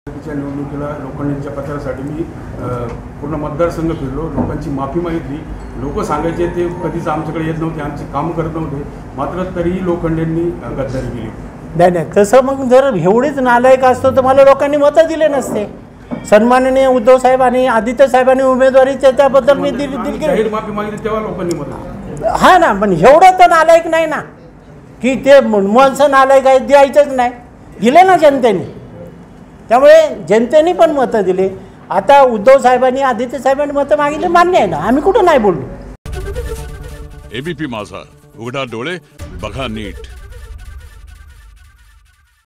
च्या निवडणुकीला लोखंडेंच्या प्रचारासाठी मी पूर्ण मतदारसंघ फिरलो, लोकांची माफी मागितली। लोक सांगायचे ते कधीच आमच्याकडे येत नव्हते, आमची कामं करत नव्हते, मात्र तरीही लोखंडेंनी गद्दारी केली। नाही तसं मग जर एवढीच नालायक असतो तर मला लोकांनी मतं दिले नसते। सन्माननीय उद्धव साहेब आणि आदित्य साहेबांनी उमेदवारी त्याबद्दल मी दिली जाहीर माफी मागितली तेव्हा लोकांनी मतं। हा ना, पण एवढं तर नालायक नाही ना की ते माणसं नालायक आहे द्यायचंच नाही, दिले ना जनतेने। त्यामुळे जनतेने पण मतं दिले। आता उद्धव साहेबांनी आदित्य साहेबांनी मतं मागितले, मान्य आहे ना, आम्ही कुठं नाही बोललो। एबीपी माझा, उघडा डोळे बघा नीट।